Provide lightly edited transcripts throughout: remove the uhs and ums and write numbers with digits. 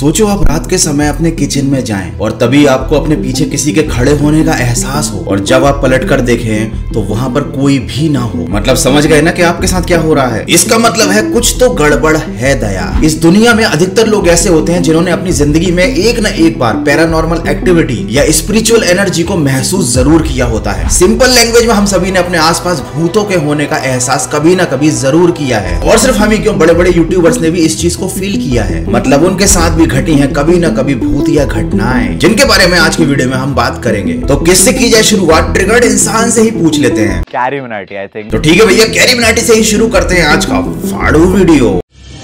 सोचो आप रात के समय अपने किचन में जाएं और तभी आपको अपने पीछे किसी के खड़े होने का एहसास हो और जब आप पलट कर देखें तो वहां पर कोई भी ना हो। मतलब समझ गए ना कि आपके साथ क्या हो रहा है। इसका मतलब है कुछ तो गड़बड़ है दया। इस दुनिया में अधिकतर लोग ऐसे होते हैं जिन्होंने अपनी जिंदगी में एक न एक बार पैरानॉर्मल एक्टिविटी या स्पिरिचुअल एनर्जी को महसूस जरूर किया होता है। सिंपल लैंग्वेज में हम सभी ने अपने आसपास भूतों के होने का एहसास कभी ना कभी जरूर किया है और सिर्फ हम ही क्यों, बड़े बड़े यूट्यूबर्स ने भी इस चीज को फील किया है। मतलब उनके साथ भी घटी हैं कभी ना कभी भूतिया घटनाएं, जिनके बारे में आज की वीडियो में हम बात करेंगे। तो किससे की जाए शुरुआत? ट्रिगर्ड इंसान से ही पूछ लेते हैं। Carry Minati I think. तो ठीक है भैया, कैरी मिनाटी से ही शुरू करते हैं आज का फाड़ू वीडियो।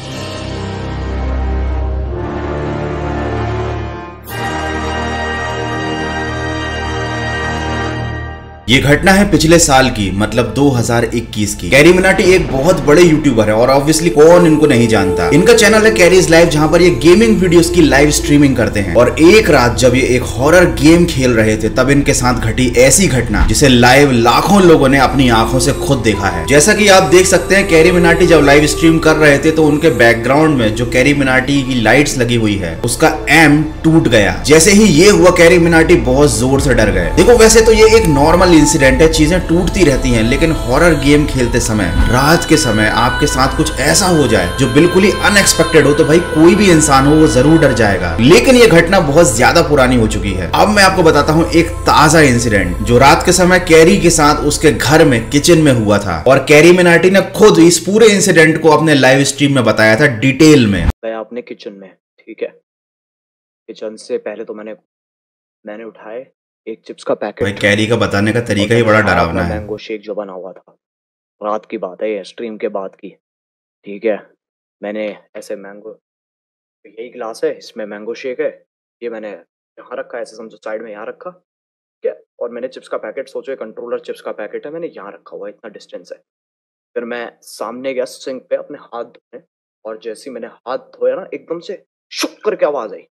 ये घटना है पिछले साल की, मतलब 2021 की। कैरी मिनाटी एक बहुत बड़े यूट्यूबर है और ऑब्वियसली कौन इनको नहीं जानता। इनका चैनल है कैरीज लाइव, जहां पर ये गेमिंग वीडियोस की लाइव स्ट्रीमिंग करते हैं। और एक रात जब ये एक हॉरर गेम खेल रहे थे तब इनके साथ घटी ऐसी घटना जिसे लाइव लाखों लोगों ने अपनी आंखों से खुद देखा है। जैसा कि आप देख सकते हैं, कैरी मिनाटी जब लाइव स्ट्रीम कर रहे थे तो उनके बैकग्राउंड में जो कैरी मिनाटी की लाइट्स लगी हुई है उसका एम टूट गया। जैसे ही ये हुआ कैरी मिनाटी बहुत जोर से डर गए। देखो वैसे तो ये एक नॉर्मल इंसिडेंट है, चीजें टूटती रहती हैं, लेकिन हॉरर गेम खेलते समय रात के समय आपके साथ कुछ ऐसा हो जाए जो बिल्कुल ही अनएक्सपेक्टेड हो तो भाई कोई भी इंसान हो वो जरूर डर जाएगा। लेकिन ये घटना बहुत ज्यादा पुरानी हो चुकी है। अब मैं आपको बताता हूँ एक ताजा इंसिडेंट जो रात के समय कैरी के साथ उसके घर में किचन में हुआ था। और कैरी मिनाटी ने खुद इस पूरे इंसिडेंट को अपने लाइव स्ट्रीम में बताया था डिटेल में। गया अपने किचन में, ठीक है। किचन से पहले तो मैंने उठाए एक चिप्स का पैकेट। भाई कैरी का बताने का तरीका ही बड़ा डरावना है। मैंगो शेक जो बना हुआ था, रात की बात है, ये स्ट्रीम के बाद की, ठीक है। मैंने ऐसे मैंगो, यही ग्लास है, इसमें मैंगो शेक है, ये मैंने यहाँ रखा, ऐसे समझो साइड में यहाँ रखा, ठीक है। और मैंने चिप्स का पैकेट, सोचो कंट्रोलर चिप्स का पैकेट है, मैंने यहाँ रखा हुआ, इतना डिस्टेंस है। फिर मैं सामने गया सिंक पे अपने हाथ धोने, और जैसे ही मैंने हाथ धोया ना, एकदम से शुक करके आवाज आई।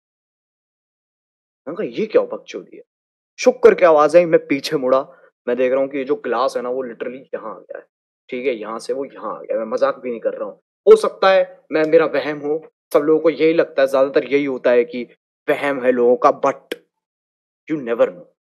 मैंने कहा ये क्या बकचोदी है, शुक करके आवाज आई। मैं पीछे मुड़ा, मैं देख रहा हूँ कि ये जो ग्लास है ना वो लिटरली यहाँ आ गया है, ठीक है, यहाँ से वो यहाँ आ गया। मैं मजाक भी नहीं कर रहा हूँ। हो सकता है मेरा वहम हो, सब लोगों को यही लगता है, ज्यादातर यही होता है कि वहम है लोगों का, बट यू नेवर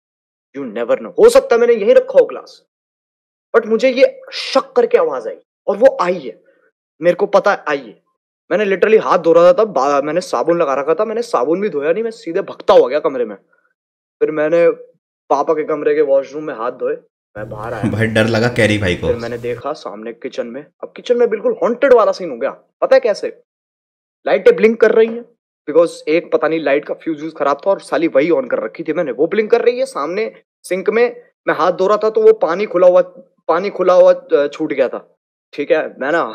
नो, हो सकता है मैंने यही रखा हो ग्लास, बट मुझे ये शक करके आवाज आई और वो आई है, मेरे को पता है आई है। मैंने लिटरली हाथ धो रहा था तब, मैंने साबुन लगा रखा था, मैंने साबुन भी धोया नहीं, मैं सीधे भगता हो गया कमरे में। फिर मैंने पापा के कमरे के वॉशरूम में हाथ धोए, मैं बाहर आया। भाई डर लगा कैरी भाई को। फिर मैंने देखा सामने किचन में, अब किचन में बिल्कुल हॉन्टेड वाला सीन हो गया। पता है कैसे? लाइटें ब्लिंक कर रही हैं, बिकॉज एक पता नहीं लाइट का फ्यूज खराब था और साली वही ऑन कर रखी थी मैंने, वो ब्लिंक कर रही है। सामने सिंक में मैं हाथ धो रहा था तो वो पानी खुला हुआ छूट गया था, ठीक है।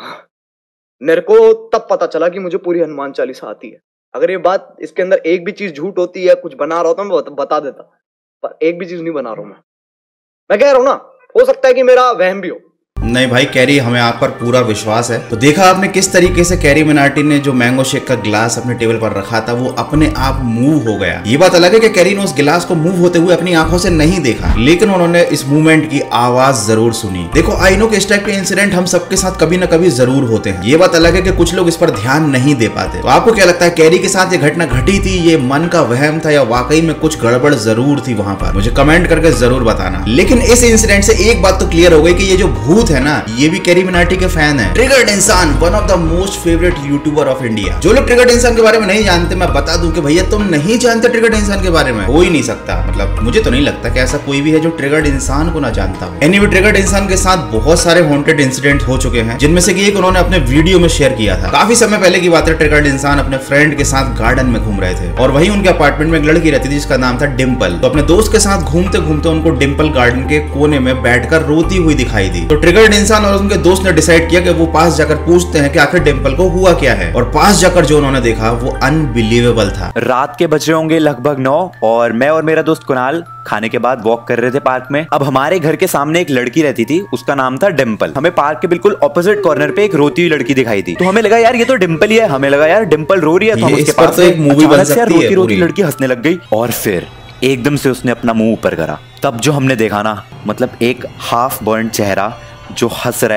मेरे को तब पता चला कि मुझे पूरी हनुमान चालीसा आती है। अगर ये बात, इसके अंदर एक भी चीज झूठ होती है, कुछ बना रहा होता मैं बता देता, पर एक भी चीज नहीं बना रहा हूं मैं कह रहा हूं ना, हो सकता है कि मेरा वहम भी हो। नहीं भाई कैरी, हमें आप पर पूरा विश्वास है। तो देखा आपने किस तरीके से कैरी मिनाटी ने जो मैंगो शेक का ग्लास अपने टेबल पर रखा था वो अपने आप मूव हो गया। ये बात अलग है कि कैरी ने उस गिलास को मूव होते हुए अपनी आंखों से नहीं देखा, लेकिन उन्होंने इस मूवमेंट की आवाज जरूर सुनी। देखो आई नो कि इस टाइप के इंसिडेंट हम सबके साथ कभी न कभी जरूर होते हैं। ये बात अलग है कि कुछ लोग इस पर ध्यान नहीं दे पाते। तो आपको क्या लगता है कैरी के साथ ये घटना घटी थी, ये मन का वहम था या वाकई में कुछ गड़बड़ जरूर थी वहां पर? मुझे कमेंट करके जरूर बताना। लेकिन इस इंसिडेंट से एक बात तो क्लियर हो गई कि ये जो भूत है ना, ये भी कैरी मिनाटी के फैन है। Triggered Insaan, one of the most favourite youtuber of India. जो लोग ट्रिगर्ड इंसान के बारे में नहीं जानते, मैं बता दूं कि भैया तुम नहीं जानते ट्रिगर्ड इंसान के बारे में, हो ही नहीं सकता। मतलब मुझे तो नहीं लगता कि ऐसा कोई भी है जो ट्रिगर्ड इंसान को ना जानता हो। एनीवे ट्रिगर्ड इंसान के साथ बहुत सारे हॉन्टेड इंसिडेंट हो चुके हैं, जिनमें से एक उन्होंने अपने वीडियो में शेयर किया था। काफी समय पहले की बात है, ट्रिगर्ड इंसान अपने फ्रेंड के साथ गार्डन में घूम रहे थे और वहीं उनके अपार्टमेंट में एक लड़की रहती थी जिसका नाम था डिम्पल। तो अपने दोस्त के साथ घूमते घूमते उनको डिम्पल गार्डन के कोने में बैठकर रोती हुई दिखाई दी। तो ट्रिगर्ड इंसान और उनके दोस्त ने डिसाइड किया कि वो पास जाकर पूछते हैं कि आखिर डिम्पल को हुआ क्या है। और पास जाकर जो उन्होंने देखा वो अनबिलीवेबल था। रात के बज रहे होंगे लगभग 9 और मैं और मेरा दोस्त कुणाल खाने के बाद वॉक कर रहे थे पार्क में। अब हमारे घर के सामने एक लड़की रहती थी, उसका नाम था डिम्पल। हमें पार्क के बिल्कुल ऑपोजिट कॉर्नर पे एक रोती हुई लड़की दिखाई थी, तो हमें लगा यार ये तो डिम्पल ही है। हमें लगा यार डिम्पल रो रही है, तो हम उसके पास एक मूवी बन सकती है। रोती रोती लड़की हंसने लग गई और फिर एकदम से उसने अपना मुंह ऊपर करा। तब जो हमने देखा ना, मतलब एक हाफ बर्न चेहरा जो हंस रहा है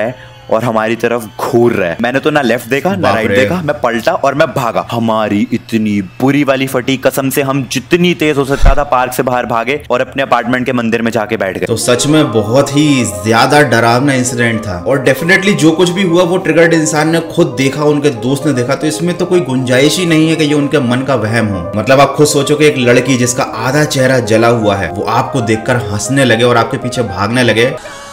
और हमारी तरफ घूर रहा है। मैंने तो ना लेफ्ट देखा ना राइट देखा, मैं पलटा और मैं भागा। हमारी इतनी बुरी वाली फटी, कसम से हम जितनी तेज हो सकता था पार्क से बाहर भागे और अपने अपार्टमेंट के मंदिर में जाके बैठ गए। तो सच में बहुत ही ज्यादा डरावना इंसिडेंट था और डेफिनेटली जो कुछ भी हुआ वो ट्रिगर्ड इंसान ने खुद देखा, उनके दोस्त ने देखा, तो इसमें तो कोई गुंजाइश ही नहीं है कि ये उनके मन का वहम हो। मतलब आप खुद सोचो कि एक लड़की जिसका आधा चेहरा जला हुआ है वो आपको देखकर हंसने लगे और आपके पीछे भागने लगे।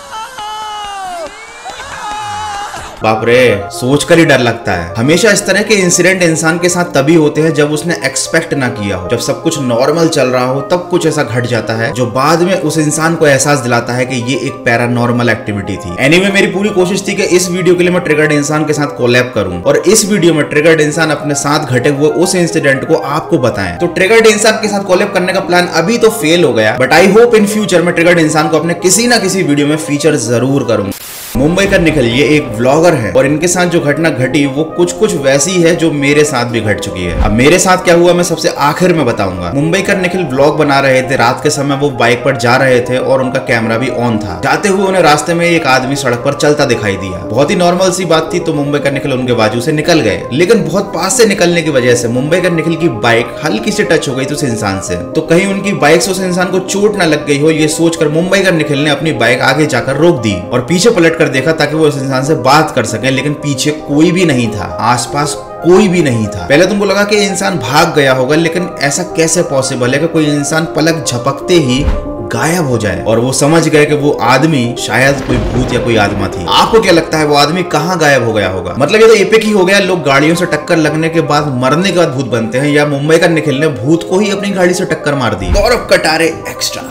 बाप रे, सोचकर ही डर लगता है। हमेशा इस तरह के इंसिडेंट इंसान के साथ तभी होते हैं जब उसने एक्सपेक्ट ना किया हो, जब सब कुछ नॉर्मल चल रहा हो तब कुछ ऐसा घट जाता है जो बाद में उस इंसान को एहसास दिलाता है कि ये एक पैरानॉर्मल एक्टिविटी थी। एनीवे, मेरी पूरी कोशिश थी कि इस वीडियो के लिए मैं ट्रिगर्ड इंसान के साथ कोलैब करूं और इस वीडियो में ट्रिगर्ड इंसान अपने साथ घटे हुए उस इंसिडेंट को आपको बताएं। तो ट्रिगर्ड इंसान के साथ कोलैब करने का प्लान अभी तो फेल हो गया, but I hope in future में ट्रिगर्ड इंसान को अपने किसी ना किसी वीडियो में फीचर जरूर करूंगा। मुंबई का निखिल ये एक व्लॉगर है और इनके साथ जो घटना घटी वो कुछ वैसी है जो मेरे साथ भी घट चुकी है। अब मेरे साथ क्या हुआ मैं सबसे आखिर में बताऊंगा। मुंबई का निखिल व्लॉग बना रहे थे, रात के समय वो बाइक पर जा रहे थे और उनका कैमरा भी ऑन था। जाते हुए उन्हें रास्ते में एक आदमी सड़क पर चलता दिखाई दिया। बहुत ही नॉर्मल सी बात थी, तो मुंबई का निखिल उनके बाजू से निकल गए, लेकिन बहुत पास से निकलने की वजह से मुंबई का निखिल की बाइक हल्की से टच हो गई थी उस इंसान से। तो कहीं उनकी बाइक से उस इंसान को चोट न लग गई हो, ये सोचकर मुंबई का निखिल ने अपनी बाइक आगे जाकर रोक दी और पीछे पलट कर देखा ताकि वो इंसान से बात कर सके, लेकिन पीछे कोई भी नहीं था, आसपास कोई भी नहीं था। पहले तुमको लगा कि इंसान भाग गया होगा, लेकिन ऐसा कैसे पॉसिबल है कि कोई इंसान पलक झपकते ही गायब हो जाए। और वो समझ गए कि वो आदमी शायद कोई भूत या कोई आत्मा थी। आपको क्या लगता है वो आदमी कहाँ गायब हो गया होगा? मतलब ये तो एपिक ही हो गया। लोग गाड़ियों से टक्कर लगने के बाद मरने के बाद भूत बनते हैं, या मुंबई का निखिल ने भूत को ही अपनी गाड़ी से टक्कर मार दी। गौरव कटारे एक्स्ट्रा।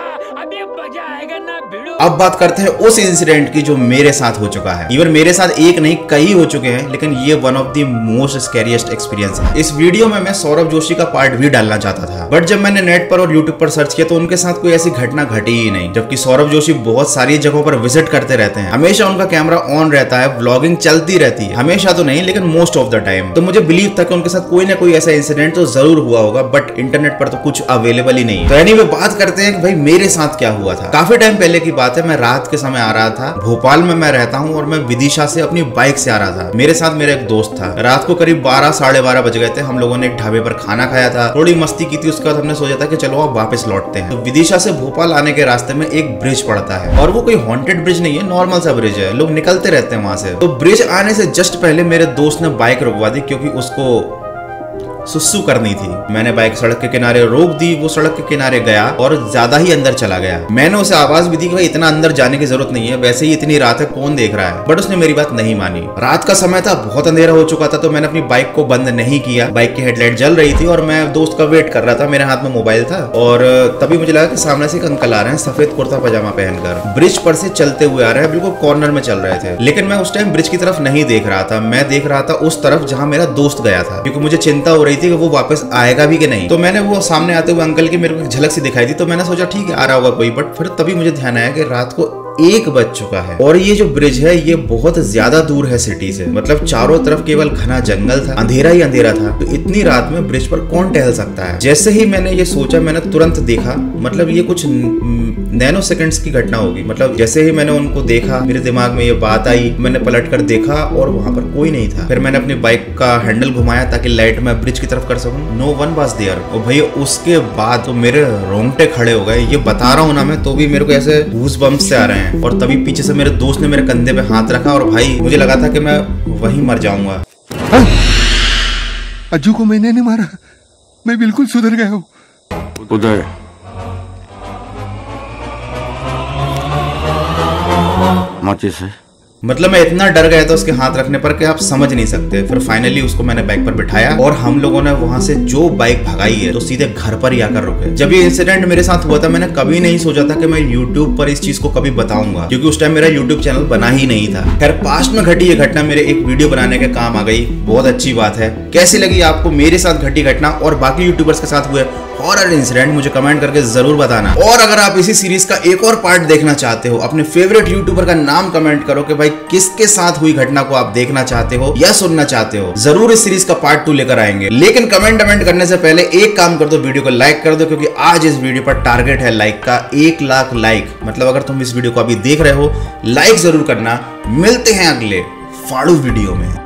अब बात करते हैं उस इंसिडेंट की जो मेरे साथ हो चुका है। इवन मेरे साथ एक नहीं कई हो चुके हैं, लेकिन ये one of the most scariest experience है। इस वीडियो में मैं सौरभ जोशी का पार्ट भी डालना चाहता था, बट जब मैंने नेट पर और यूट्यूब पर सर्च किया तो उनके साथ कोई ऐसी घटना घटी ही नहीं। जबकि सौरभ जोशी बहुत सारी जगहों पर विजिट करते रहते हैं, हमेशा उनका कैमरा ऑन रहता है, व्लॉगिंग चलती रहती है, हमेशा तो नहीं लेकिन मोस्ट ऑफ द टाइम। तो मुझे बिलीव था कि उनके साथ कोई ना कोई ऐसा इंसिडेंट तो जरूर हुआ होगा, बट इंटरनेट पर तो कुछ अवेलेबल ही नहीं। तो एनीवे बात करते हैं कि भाई मेरे साथ क्या हुआ था। काफी टाइम पहले की बात है, मैं रात के समय आ रहा था। भोपाल में मैं रहता हूँ और मैं विदिशा से अपनी बाइक से आ रहा था। मेरे साथ मेरा एक दोस्त था। रात को करीब 12 साढ़े 12 बज गए थे। हम लोगों ने एक ढाबे पर खाना खाया था, थोड़ी मस्ती की थी, उसके बाद हमने सोचा था कि चलो अब वापस लौटते हैं। तो विदिशा से भोपाल आने के रास्ते में एक ब्रिज पड़ता है और वो कोई हॉन्टेड ब्रिज नहीं है, नॉर्मल सा ब्रिज है, लोग निकलते रहते हैं वहां से। तो ब्रिज आने से जस्ट पहले मेरे दोस्त ने बाइक रुकवा दी क्योंकि उसको सुसु करनी थी। मैंने बाइक सड़क के किनारे रोक दी, वो सड़क के किनारे गया और ज्यादा ही अंदर चला गया। मैंने उसे आवाज भी दी कि भाई इतना अंदर जाने की जरूरत नहीं है, वैसे ही इतनी रात है कौन देख रहा है, बट उसने मेरी बात नहीं मानी। रात का समय था, बहुत अंधेरा हो चुका था, तो मैंने अपनी बाइक को बंद नहीं किया। बाइक की हेडलाइट जल रही थी और मैं दोस्त का वेट कर रहा था। मेरे हाथ में मोबाइल था और तभी मुझे लगा कि सामने से एक अंकल आ रहे हैं सफेद कुर्ता पजामा पहनकर, ब्रिज पर से चलते हुए आ रहे हैं, बिल्कुल कॉर्नर में चल रहे थे। लेकिन मैं उस टाइम ब्रिज की तरफ नहीं देख रहा था, मैं देख रहा था उस तरफ जहां मेरा दोस्त गया था, क्योंकि मुझे चिंता हो रही थी कि वो वापस आएगा भी कि नहीं। तो मैंने वो सामने आते हुए अंकल की मेरे को झलक सी दिखाई दी, तो मैंने सोचा ठीक है आ रहा होगा कोई, बट फिर तभी मुझे ध्यान आया कि रात को 1 बज चुका है और ये जो ब्रिज है ये बहुत ज्यादा दूर है सिटी से। मतलब चारों तरफ केवल घना जंगल था, अंधेरा ही अंधेरा था। तो इतनी रात में ब्रिज पर कौन टहल सकता है? जैसे ही मैंने ये सोचा मैंने तुरंत देखा, मतलब ये कुछ नैनो सेकंड्स की घटना होगी। मतलब जैसे ही मैंने उनको देखा मेरे दिमाग में ये बात आई, मैंने पलट कर देखा और वहां पर कोई नहीं था। फिर मैंने अपनी बाइक का हैंडल घुमाया ताकि लाइट में ब्रिज की तरफ कर सकूं। No one was there. और भैया उसके बाद तो मेरे रोंगटे खड़े हो गए। ये बता रहा हूं ना मैं, तो भी मेरे को ऐसे गूज़ बम्प्स से आ रहे हैं। और तभी पीछे से मेरे दोस्त ने मेरे कंधे पे हाथ रखा और भाई मुझे लगा था कि मैं वहीं मर जाऊंगा। अज्जू को मैंने नहीं मारा, मैं बिल्कुल सुधर गया हूँ। उधर माचिस है। मतलब मैं इतना डर गया था उसके हाथ रखने पर कि आप समझ नहीं सकते। फिर फाइनली उसको मैंने बाइक पर बिठाया और हम लोगों ने वहां से जो बाइक भगाई है तो सीधे घर पर ही आकर रुके। जब ये इंसिडेंट मेरे साथ हुआ था मैंने कभी नहीं सोचा था कि मैं YouTube पर इस चीज को कभी बताऊंगा, क्योंकि उस टाइम मेरा YouTube चैनल बना ही नहीं था। खैर पास्ट में घटी ये घटना मेरे एक वीडियो बनाने के काम आ गई, बहुत अच्छी बात है। कैसी लगी आपको मेरे साथ घटी घटना और बाकी यूट्यूबर्स के साथ हुए हॉरर इंसिडेंट मुझे कमेंट करके जरूर बताना। और अगर आप इसी सीरीज का एक और पार्ट देखना चाहते हो, अपने फेवरेट यूट्यूबर का नाम कमेंट करो कि भाई किसके साथ हुई घटना को आप देखना चाहते हो या सुनना चाहते हो। जरूर इस सीरीज का पार्ट 2 लेकर आएंगे। लेकिन कमेंट करने से पहले एक काम कर दो, वीडियो को लाइक कर दो, क्योंकि आज इस वीडियो पर टारगेट है लाइक का 1 लाख लाइक। मतलब अगर तुम इस वीडियो को अभी देख रहे हो, लाइक जरूर करना। मिलते हैं अगले फाड़ू वीडियो में।